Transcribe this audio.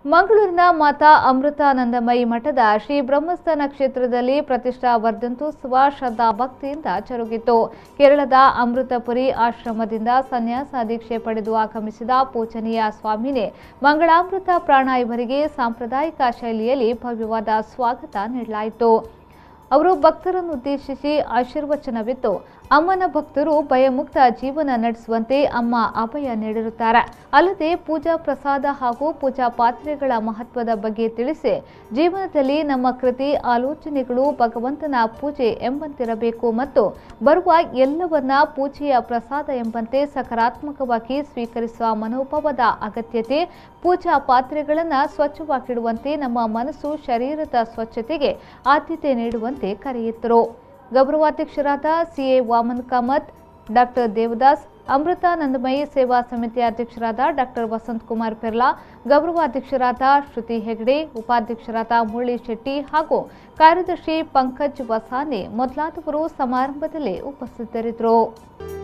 ಮಂಗಳೂರಿನ ಮಾತಾ ಅಮೃತಾನಂದಮಯಿ ಮಠದ ಶ್ರೀ ಬ್ರಹ್ಮಸ್ಥಾನ ಕ್ಷೇತ್ರದಲ್ಲಿ ಪ್ರತಿಷ್ಠಾ ವರ್ಧಂತೋತ್ಸವ ಶ್ರದ್ಧಾ ಭಕ್ತಿಯಿಂದ ಜರುಗಿತು. ಕೇರಳದ ಅಮೃತಪುರಿ ಆಶ್ರಮದಿಂದ ಸನ್ಯಾಸ ದೀಕ್ಷೆ ಪಡೆದು ಆಗಮಿಸಿದ ಪೂಜನೀಯ ಸ್ವಾಮಿನೇ ಮಂಗಳಾಮೃತ ಪ್ರಾಣ ಇವರಿಗೆ ಸಾಂಪ್ರದಾಯಿಕ ಶೈಲಿಯಲ್ಲಿ ಭವ್ಯವಾದ ಸ್ವಾಗತ ನೀಡಲಾಯಿತು. ಅವರು ಭಕ್ತರನ್ನು ಉದ್ದೇಶಿಸಿ ಆಶೀರ್ವಚನವಿತ್ತು. ಅಮ್ಮನ ಭಕ್ತರು ಭಯಮುಕ್ತ ಜೀವನ ನಡೆಸುವಂತೆ ಅಮ್ಮ ಅಭಯ ನೀಡಿರುತ್ತಾರೆ. ಅಲ್ಲದೆ ಪೂಜಾ ಪ್ರಸಾದ ಹಾಗೂ ಪೂಜಾ ಪಾತ್ರೆಗಳ ಮಹತ್ವದ ಬಗ್ಗೆ ತಿಳಿಸಿ ಜೀವನದಲ್ಲಿ ನಮ್ಮ ಕೃತಿ ಆಲೋಚನೆಗಳು ಭಗವಂತನ ಪೂಜೆ ಎಂಬಂತಿರಬೇಕು ಮತ್ತು ಬರುವ ಎಲ್ಲವನ್ನ ಪೂಜೆಯ ಪ್ರಸಾದ ಎಂಬಂತೆ ಸಕಾರಾತ್ಮಕವಾಗಿ ಸ್ವೀಕರಿಸುವ ಮನೋಭಾವದ ಅಗತ್ಯತೆ, ಪೂಜಾ ಪಾತ್ರೆಗಳನ್ನು ಸ್ವಚ್ಛವಾಗಿಡುವಂತೆ, ನಮ್ಮ ಮನಸ್ಸು ಶರೀರದ ಸ್ವಚ್ಛತೆಗೆ ಆದ್ಯತೆ ನೀಡುವಂತೆ ಕರೆಯಿತ್ತರು. ಗೌರವಾಧ್ಯಕ್ಷರಾದ ಸಿಎ ವಾಮನ್ ಕಾಮತ್, ಡಾಕ್ಟರ್ ದೇವದಾಸ್, ಅಮೃತಾನಂದಮಯಿ ಸೇವಾ ಸಮಿತಿಯ ಅಧ್ಯಕ್ಷರಾದ ಡಾಕ್ಟರ್ ವಸಂತ್ ಕುಮಾರ್ ಪೆರ್ಲಾ, ಗೌರವಾಧ್ಯಕ್ಷರಾದ ಶ್ರುತಿ ಹೆಗ್ಡೆ, ಉಪಾಧ್ಯಕ್ಷರಾದ ಮುರಳಿ ಶೆಟ್ಟಿ ಹಾಗೂ ಕಾರ್ಯದರ್ಶಿ ಪಂಕಜ್ ವಸಾನೆ ಮೊದಲಾದವರು ಸಮಾರಂಭದಲ್ಲಿ ಉಪಸ್ಥಿತರಿದ್ದರು.